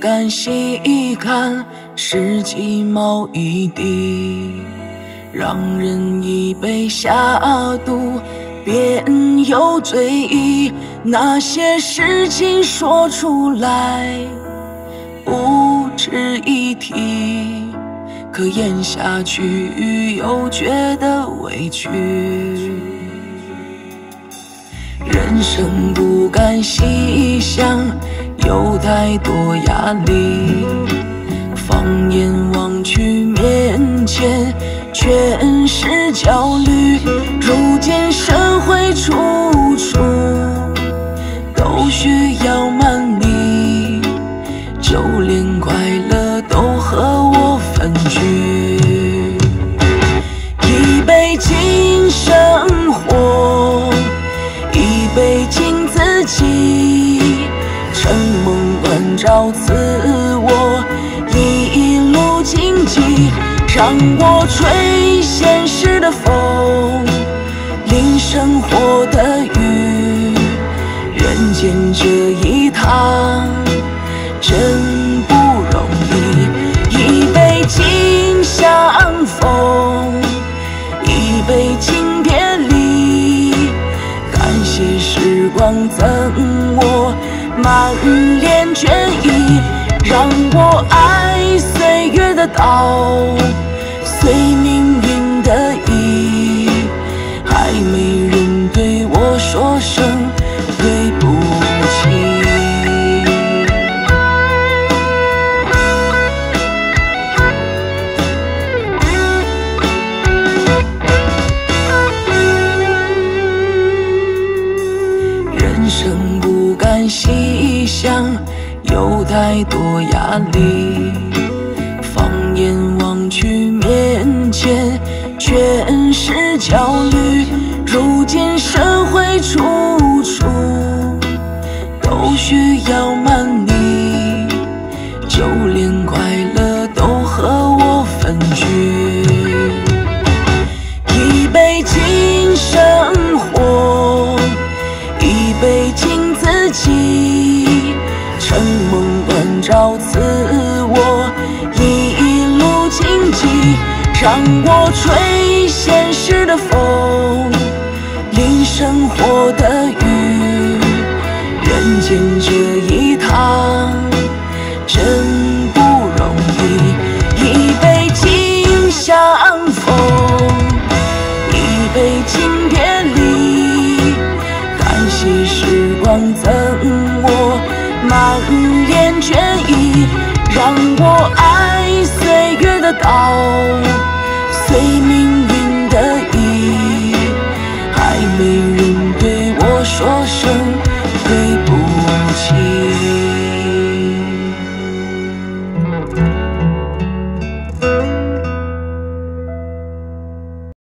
敢细看世纪某一滴，让人一杯下肚，便有醉意。那些事情说出来不值一提，可咽下去又觉得委屈。人生不敢细想，有太多压力，放眼望去，面前全是焦虑。如今社会处处都需要蛮力，就连快乐都和我分居。一杯敬生活，一杯敬自己，承蒙关照自我，一路荆棘，让我吹现实的风，淋生活的雨。人间这一趟真不容易，一杯敬相逢，一杯敬别离。感谢时光赠我满脸倦意，让我爱岁月的刀，随命运的意。还没人对我说声对不起。人生不敢细想，有太多压力，放眼望去，面前全是焦虑。如今社会处处都需要蛮力，就连快乐都和我分居。一杯敬生活，一杯敬自己，承蒙关照自我，一路荆棘，让我吹现实的风，淋生活的雨。人间这一趟真不容易，一杯敬相逢，一杯敬别离。感谢时光赠我满脸倦意，让我爱岁月的刀，